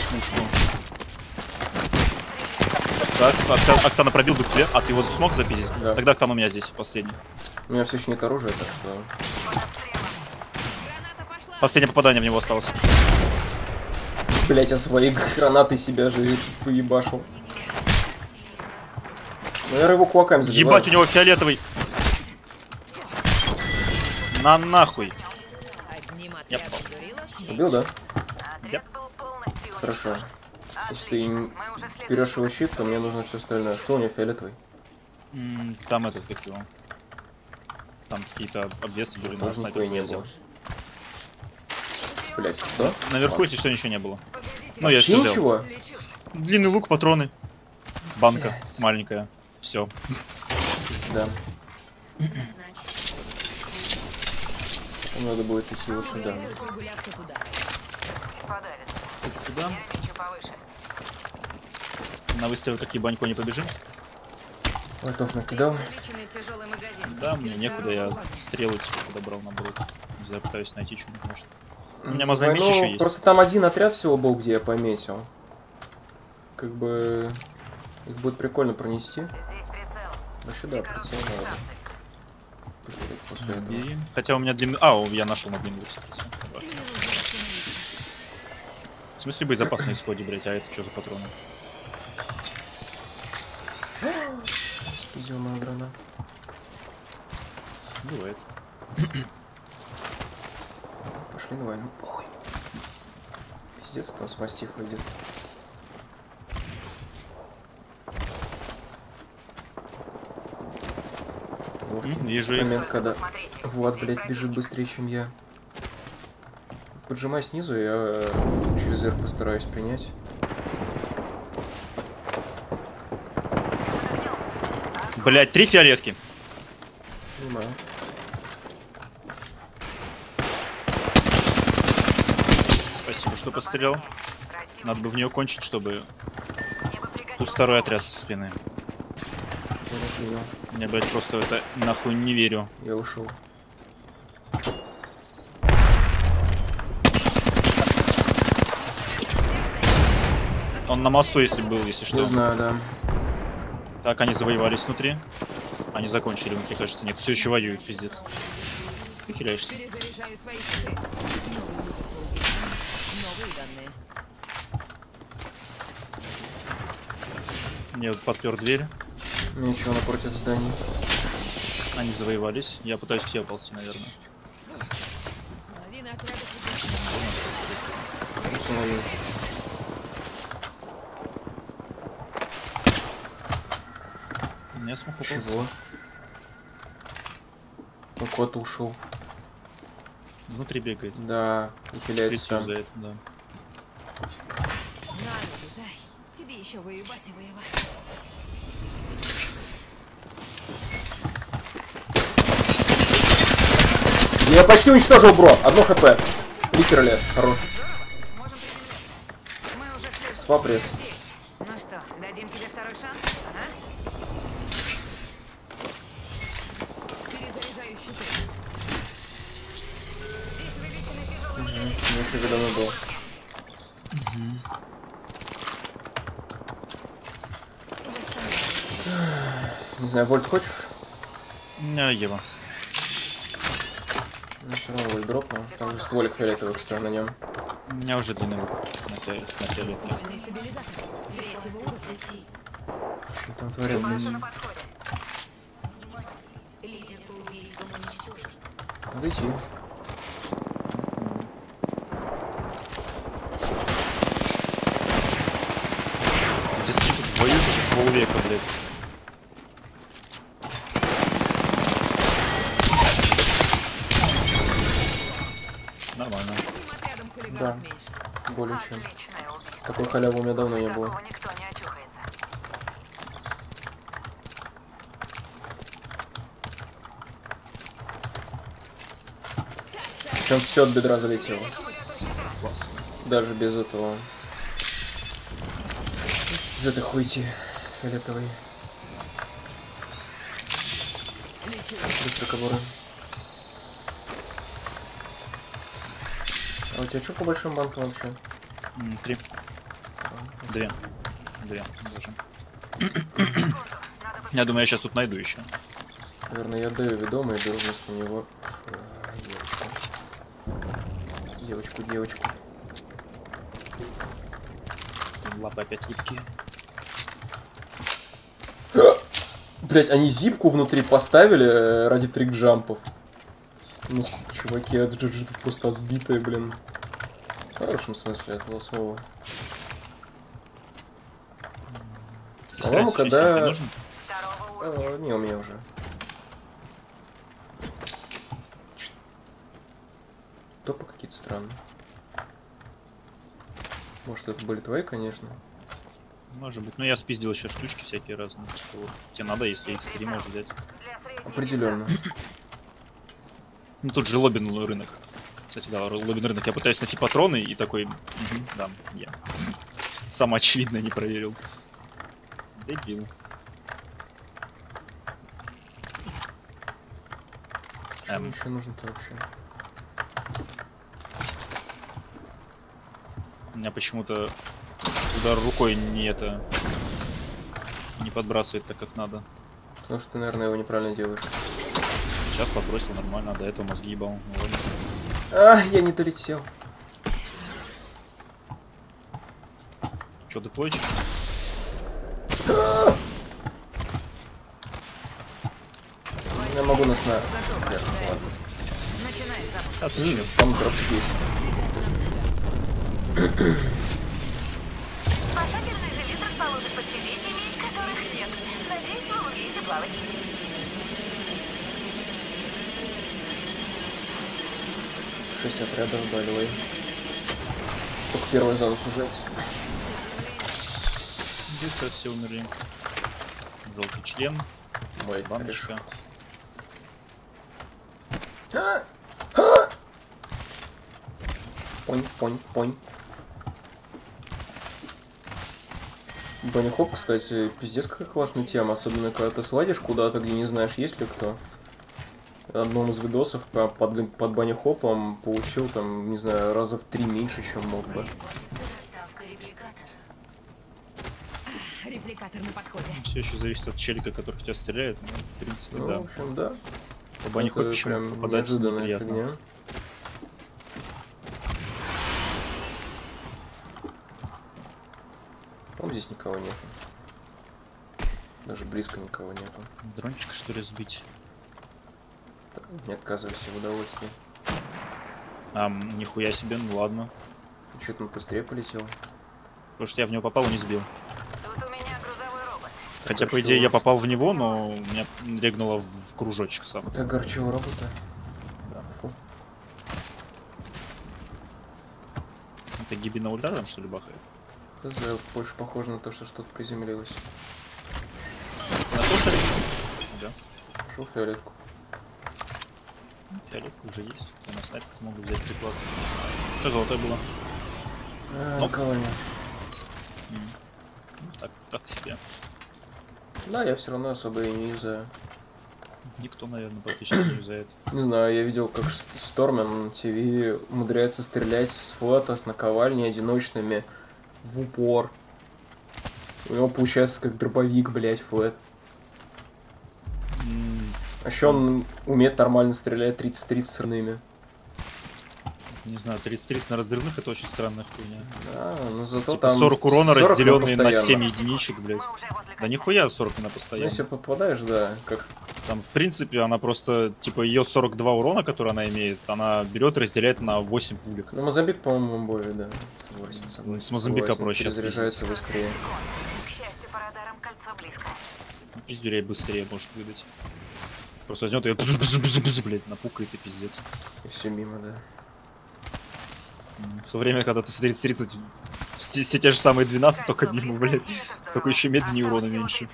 пушку. Так, Октана пробил бы тебе. А ты его смог запиздить? Да. Тогда Октан у меня здесь последний. У меня все еще нет оружия, так что... Последнее попадание в него осталось. Блять, я своей гранатой себя же поебашил. Наверное, его кулаками забиваю. Ебать, у него фиолетовый. На нахуй. Я попал. Убил, да? Yep. Хорошо. Если ты берешь его щит, то мне нужно все остальное. Что у него фиолетовый? Там этот, как его. Там какие-то обвесы были, на снайпер не взял. Блять, что? Наверху, если что, ничего не было. Ну, я Вообще все взял. ничего? Длинный лук, патроны. Банка Блять. маленькая. Все. Да. Надо будет идти вот сюда. Куда? На выстрелы такие банько не побежим? Вольтов накидал. Да, мне некуда, я стрелы типа подобрал наоборот. Не знаю, пытаюсь найти что-нибудь, может. У меня мазный меч еще есть. Просто там один отряд всего был, где я пометил. Как бы... Их будет прикольно пронести. Вообще да, прицел надо. После этого. Хотя у меня длинный... А, я нашел на длинный прицел. В смысле боезапас на исходе, блять, а это что за патроны? Спиздил мою гранату. Бывает. Пошли на войну, похуй. Пиздец, там с мастифа идет. Вижу их. Момент, когда Влад, блядь, бежит быстрее, чем я. Поджимай снизу, я через R постараюсь принять. Блять, 3 фиолетки. Понимаю. Спасибо, что пострелял. Надо бы в нее кончить, чтобы... Тут второй отряд со спины. Я, блядь, просто в это нахуй не верю. Я ушел. Он на мосту, если был, если что. Не знаю, да. Так, они завоевались внутри. Они закончили, мне кажется, нет. Все еще воюют, пиздец. Ты хиляешься. Я вот подпер дверь. Ничего напротив здания. Они завоевались. Я пытаюсь к тебе ползти, наверное. Установил. Я смог уползти. Чего? Ну кот ушел. Внутри бегает. Да, и хиляется там. За это, да. Тебе еще воевать и воевать. Я почти уничтожил, бро. 1 хп. Литерали. Хорош. Свапресс. Ну что, дадим тебе второй шанс? Ага. Перезаряжаю щиты. Ну, еще давно был. Не знаю, Вольт хочешь? Не, Ева. Ну, все равно Вольт дропнул. Там же стволик фиолетовый, кстати, на нем. У меня уже длинный лук на фиолетке. Что там творят? Надо идти. Здесь тут воюют уже полвека, блядь. Нормально. Да, более чем. Такой халявы у меня давно не было. Причем все от бедра залетело. Класс. Даже без этого. Из этой хуйти фиолетовой. Быстро кобуры. А у тебя что по большим банкам вообще? 3. Две даже. Я думаю, я сейчас тут найду еще. Наверное, я даю ведомо и беру вместо него девочку. Лапы опять липкие. Блять, они зипку внутри поставили ради трик-джампов. Ну, чуваки, просто отбитые, блин. В хорошем смысле этого слова. По-моему, когда... не, у меня уже. Топы какие-то странные. Может, это были твои, конечно. Может быть. Ну, я спиздил еще штучки всякие разные. Вот. Тебе надо, если X3 можешь взять. Определенно. Ну, тут же лоббин рынок. Кстати, да, лоббин рынок. Я пытаюсь найти патроны и такой... да, я. Самое очевидное не проверил. Дебил. Что еще нужно-то вообще? У меня почему-то удар рукой не подбрасывает так, как надо. Потому что ты, наверное, его неправильно делаешь. Сейчас подбросил нормально, а до этого мозги ебал. Ну, ладно. А, я не долетел. Че, ты плачешь? Я могу нас на... Сейчас вообще. Там дроп есть. Спасательный жилет расположен под сиденьями, которых нет. Надеюсь, вы умеете плавать. Шесть отрядов, by только первая зона сужается. Здесь сейчас все умерли. Желтый член. Мой баночка. Понь. Банни-хоп, кстати, пиздец какая классная тема, особенно когда ты сладишь куда-то, где не знаешь, есть ли кто. В одном из видосов под банни-хопом получил там, не знаю, раза в 3 меньше, чем мог бы. Репликатор на подходе. Все еще зависит от челика, который в тебя стреляет. Ну, в принципе, Ну, да. в общем, да. По банни-хоп почему попадать неприятно. фигня. По-моему, здесь никого нету. Даже близко никого нету. Дрончика, что ли, сбить? Не отказывайся в удовольствии. Нихуя себе, ну ладно. Что-то он быстрее полетел. Потому что я в него попал и не сбил. Тут у меня грузовой робот. Хотя, по идее, я попал в него, но меня регнуло в кружочек сам. Это огорчило робота. Да. Фу. Это гибельного ударом, что ли, бахает? Это больше похоже на то, что что-то приземлилось. Нашел фиолетку? Да. Пошел фиолетку. Фиолетка уже есть. Я на снайперку могу взять приклад. Что золотое было? Нок? Колония. Ну, так себе. Да, я все равно особо и не юзаю. Никто, наверное, практически не юзает. Не знаю, я видел, как Stormen на ТВ умудряется стрелять с флота, с наковальни одиночными в упор. У него получается как дробовик, блять, флэт. А еще он умеет нормально стрелять 30-30 с рными. Не знаю, 30 на разрывных это очень странная хуйня. Да, но зато Типа там 40 урона, 40 разделенные на постоянно. 7 единичек, блять. Мы уже возле Да нихуя 40 на Ну, постоянно. если попадаешь, да, как... Там, в принципе, она просто, типа, ее 42 урона, который она имеет, она берет и разделяет на 8 пулек. Ну, Мозамбик, по-моему, более, да. Согласен. С Мозамбика Согласен, проще перезаряжается быстрее. К счастью, по радарам кольцо близко. Пиздюрей быстрее может выдать. Просто возьмет ее, блядь, напукает и пиздец. И все мимо, да. В то время, когда ты с 30-30 все те же самые 12, только мимо, блядь. Только еще медленнее урона меньше.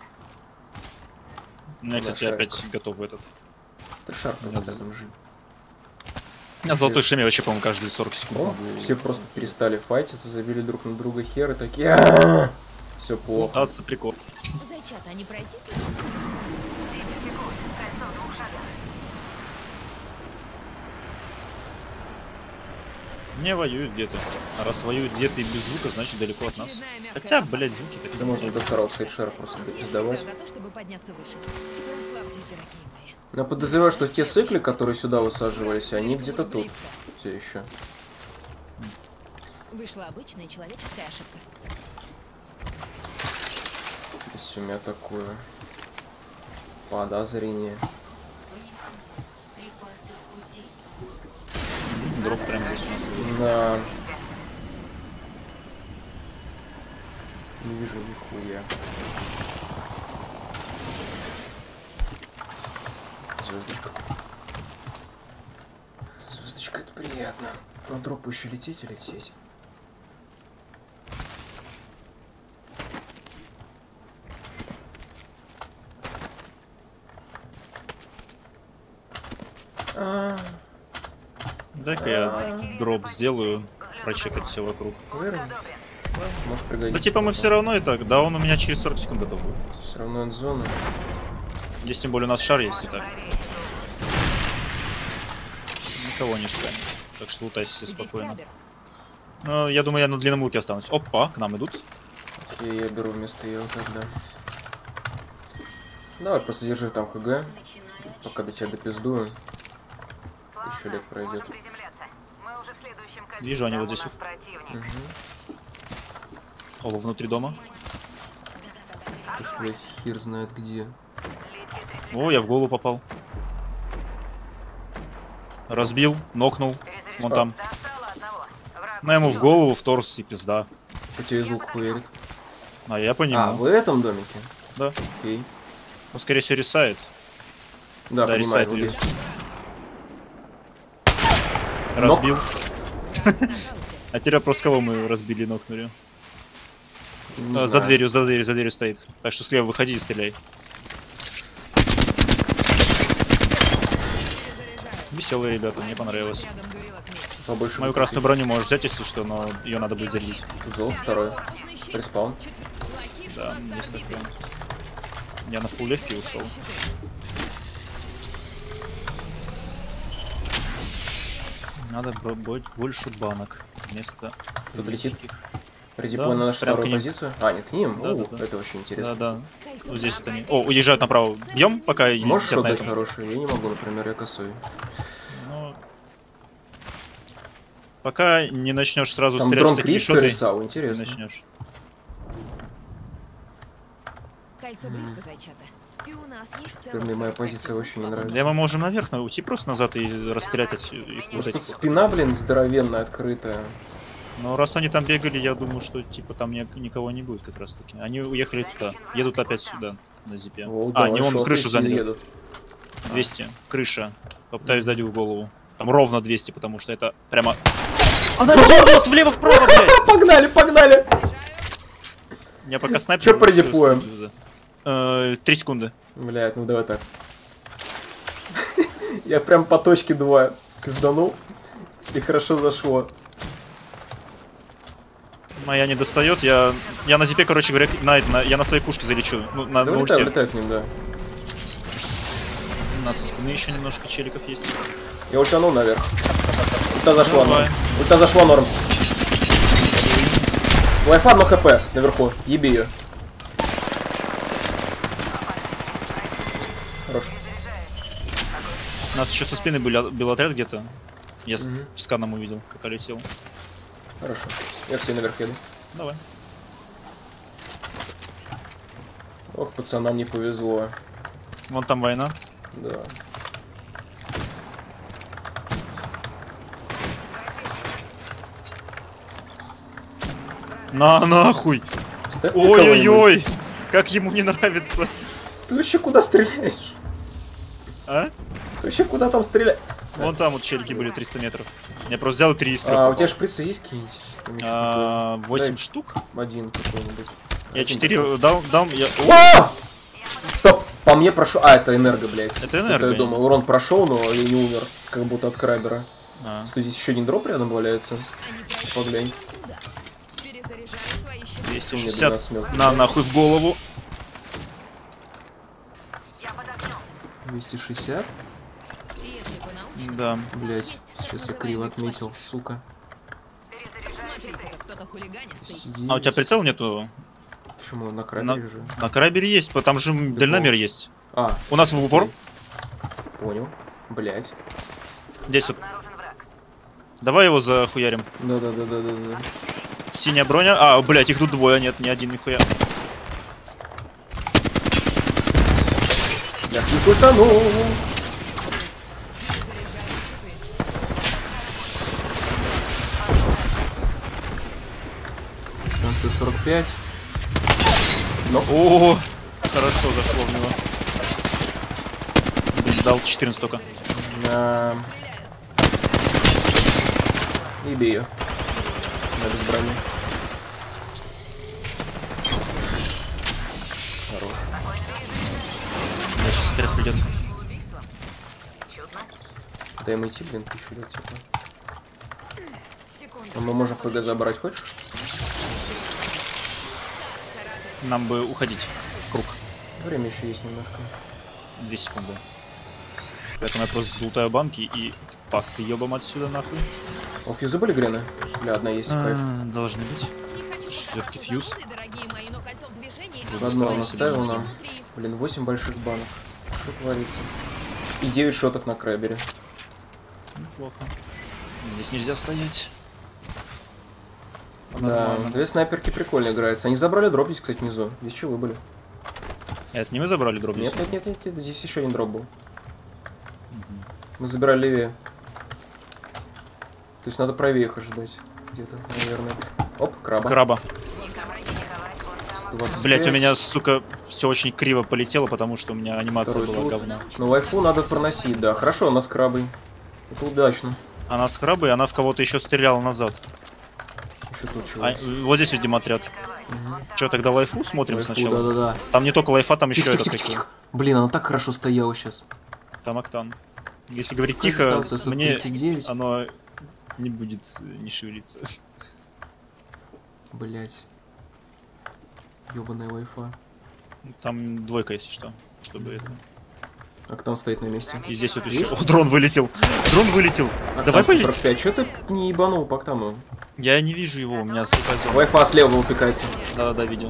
У меня, кстати, опять готов этот. Ты шарп Да, там жить. У меня золотой шеме вообще, по-моему, каждые 40 секунд. О, могу все просто перестали файтиться, забили друг на друга хер и такие... Все плохо. лутаться, прикол. Зайчата, не пройти с 10 секунд. Кольцо в 2 шагах. Не воюют где-то. А раз воюют где-то и без звука, значит далеко от нас. Хотя, блядь, звуки такие. Да можно до второго сейшера просто сдавать. За то, чтобы подняться выше. Расслабьтесь, дорогие мои. Но я подозреваю, что те циклы, которые сюда высаживались, они где-то тут. Все еще. Вышла обычная человеческая ошибка. Есть у меня такое подозрение. Дроп прямо здесь у нас. Да. Не вижу нихуя. Звездочка. Звездочка, это приятно. На дропу еще лететь и лететь. Дай-ка я дроп сделаю, прочекать все вокруг. Может пригодиться. Да типа мы все равно и так, да он у меня через 40 секунд готов будет. Все равно эндзона. Здесь тем более у нас шар есть и так. Никого не станет. Так что лутайся Здесь спокойно. крабер. Ну, я думаю, я на длинном луке останусь. Опа, к нам идут. Окей, я беру вместо Ева тогда. Давай, просто держи там ХГ. Пока до тебя допиздую. 1000 лет пройдет. Вижу, они вот здесь. Оло внутри дома. Ты ж, блядь, хер знает где. О, я в голову попал. Разбил, нокнул. Вон там. Ну, ему в голову, в торс и пизда. У тебя звук хуярит. А я по нему. А, в этом домике? Да. Окей. Он, скорее всего, рисает. Да, Да, понимаю, рисайт вот вижу. здесь. Разбил. А теперь просто кого мы разбили и нокнули? Не За знаю. дверью стоит. Так что слева выходи и стреляй. Веселые ребята, мне понравилось. Рядом горелок меч. Побольше Мою бы красную таких. броню можешь взять, если что, но ее надо будет зарядить. Зол второй. Вкусный щит. Респаун. Плохиш у Да, нас есть орбиты. такое. Я на фулл левке ушел. Надо больше банок вместо Тут летит. легких. Редиплой Да, на нашу прям к вторую ним. позицию. А, нет, к ним? Да, О, да, да. это очень интересно. Да. Вот здесь вот они. О, уезжают направо. Бьем, пока и Можешь летят на отдать этом. хороший? Я не могу, например, я косой. Ну, пока не начнешь сразу Там стрелять дрон в такие крипто шоты, рисал, не интересно. начнешь. Кольцо близко, зайчата. И у нас есть Теперь целых мне моя 45 позиция секунд очень не свободы. нравится. Да мы можем наверх уйти просто назад и расстрелять их вот Просто тут этих. спина, блин, здоровенная, открытая. Но раз они там бегали, я думаю, что типа там никого не будет как раз таки. Они уехали туда. Едут опять сюда, на зипе. О, А, давай, не, он шоты крышу все заняли. едут. 200. Крыша. Попытаюсь дать в голову. Там ровно 200, потому что это прямо... Она дернулась влево-вправо, блядь! Погнали, погнали! Я пока снайпер... Чё по редиплоям? 3 секунды. Блядь, ну давай так. Я прям по точке 2 пизданул. И хорошо зашло. Моя не достает, я на зипе, короче говоря, я на своей кушке залечу. Ну, на Да ульте. улетай, улетай к ним, да. У нас со спины еще немножко челиков есть. Я ультанул наверх. Ульта зашла, Давай. норм. Ульта зашла, норм. Лайфа, но хп наверху. Еби ее. Хорош. У нас еще со спины был отряд где-то. Я Мгм. с сканом увидел, пока летел. Хорошо. Я все наверх еду. Давай. Ох, пацанам не повезло. Вон там война. Да. На нахуй! Ставь мне кого-нибудь. Ой-ой-ой! Как ему не нравится! Ты вообще куда стреляешь? А? Ты вообще куда там стреляешь? Вон там вот челики были 300 метров. Я просто взял 3 из 3. А, у тебя шприцы есть какие-нибудь? Там еще 8 Дай. штук. Один какой-нибудь. Я Один 4 дам, я... А! Стоп! По мне прошел. А, это энерго, блядь. Это энерго. Я думаю, урон прошел, но я не умер. Как будто от крабера. А, Что здесь еще один дроп рядом валяется? Они пройдут Поглянь. туда. Перезаряжаю свои щиты. У меня 260 12 мел. на нахуй в голову. 260? Если по научному, Да. Блять, сейчас я криво отметил, сука. хулиганистый. А у тебя прицел нету? Почему? На крабере же. На крабере есть, там же дальномер есть. А, У нас в упор. понял. Блять. Здесь вот. Обнаружен враг. Давай его захуярим. Да. Синяя броня. А, блять, их тут двое, нет, ни один нихуя. Я не сультанул. Станция 45. О, хорошо зашло в него. Блин, дал 14 только. И бей ее. На без брони. Хорош. Да, сейчас отряд придет. Убийство. Чудно. Дай им идти, блин, ты еще типа. Секунду. А мы можем ПГ забрать, хочешь? Нам бы уходить в круг. Время еще есть немножко. 2 секунды. Поэтому я просто лутаю банки и пас ебам отсюда нахуй. О, фьюзы были грены? Бля, одна есть, кайф. Должны быть. Не хочу Всё-таки показывать фьюз. заводы, дорогие мои, но кольцо в движении. Одно он Странно. оставил нам. Внутри. Блин, 8 больших банок. Что творится? И 9 шотов на крабере. Неплохо. Здесь нельзя стоять. Да, Нормально. две снайперки прикольно играются. Они забрали дроп здесь, кстати, внизу. Здесь чего были? Это не мы забрали дроп? Нет, здесь еще один дроп был. Мы забирали левее. То есть надо правее их ожидать. Где-то, наверное. Оп, краба. Краба. Николай, вон там. 25. Блять, у меня, сука, все очень криво полетело, потому что у меня анимация Второй была тут. говно. Ну, вайфу надо проносить, да. Хорошо, у нас крабы. Это удачно. Она с крабой, она в кого-то еще стреляла назад. Еще тут чего. Вот здесь видим отряд. Че, тогда лайфу смотрим сначала? Да. Там не только лайфа, там еще Тихо, этот тихо, какой. тихо. Блин, она так хорошо стояла сейчас. Там октан. Если говорить Какая тихо, дистанция? мне 139? оно не будет не шевелиться. Блять. Ёбаная вайфа. Там двойка, если что. Чтобы это. Октан стоит на месте. И здесь вот еще. О, дрон вылетел! Дрон вылетел! Давай полетим! 45. Чё ты не ебанул по октану? Я не вижу его, у меня слепая зона. Вайфа слева выпекается. Да, видел.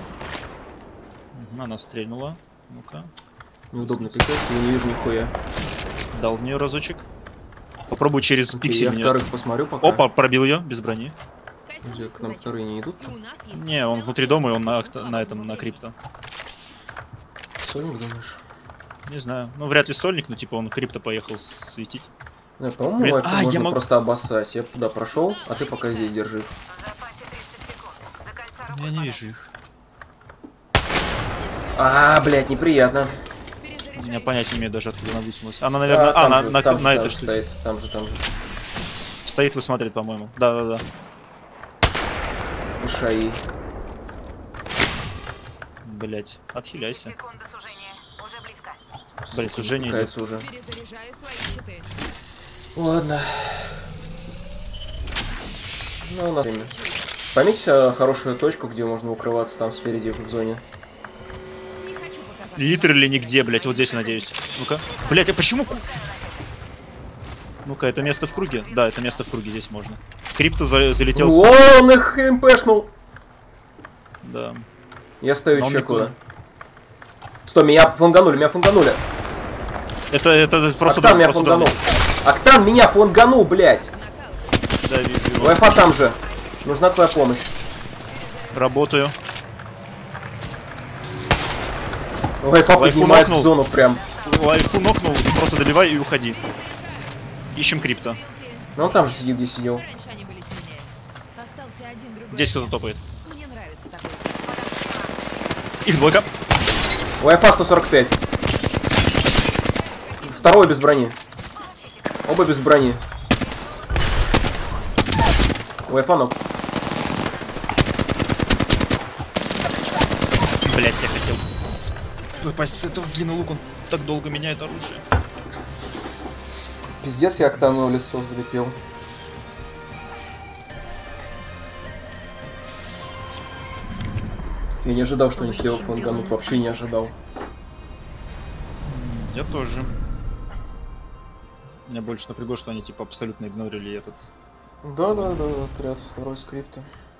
Она стрельнула. Ну-ка. Неудобно пикается, я не вижу нихуя. Дал в нее разочек. Попробую через Окей, пиксель я в неё. вторых посмотрю пока. Опа, пробил ее без брони. Кольцо Где, близко к нам зачата. вторые не идут? И у нас есть Не, он целых внутри дома, и он на слабых этом, на крипто. Соник, думаешь? Не знаю. Ну, вряд ли сольник, но типа он крипто поехал светить. Да, по-моему, Блин, вайфу я можно могу- просто обоссать. Я туда прошел, а ты пока здесь держи. В запасе 30 секунд. До кольца руку Я не подать. вижу их. Блять, неприятно. У перезаряжай. меня понятия не имею даже, откуда она высунулась. Она, наверное... там на, же, на, там на же, этой там штуке. стоит, там же. Стоит, высматривает, по-моему. Да. И шаи. Блять, отхиляйся. Секунда сужения. Уже близко. Блять, сужение идет. Пикается уже. Перезаряжаю свои щиты. Ладно. Ну, у нас время. Поймите хорошую точку, где можно укрываться там спереди в зоне. Не хочу показаться. Литерали нигде, блять, вот здесь, надеюсь. Ну-ка. Блять, а почему? Ну-ка, это место в круге? Да, это место в круге, здесь можно. Крипто залетел. Он их МПшнул! Да. Я стою Но он чекаю. никуда. Стой, меня фунганули. Это просто Октан меня просто дрон. фунганул. Октан меня фунганул, блядь. Да, вижу его. Вайфа там же. Нужна твоя помощь. Работаю. Вайфа Вайфу поднимает нокнул. в зону прям. Лайфу нокнул, просто добивай и уходи. Ищем крипто. Ну он там же сидит, где сидел. Раньше они были сильнее. Остался один другой. Здесь кто-то топает. Мне нравится такой. Их двойка. Вайфа 145. Второй без брони. Оба без брони. Вайфа нок. Блять, я хотел попасть с этого с длинного лука. Он так долго меняет оружие. Пиздец, я Октану в лицо залепил. Я не ожидал, что они слева фунганут. Вообще не ожидал. Я тоже. Меня больше напрягло, что они типа абсолютно игнорили этот. Да, отряд второй скрипта.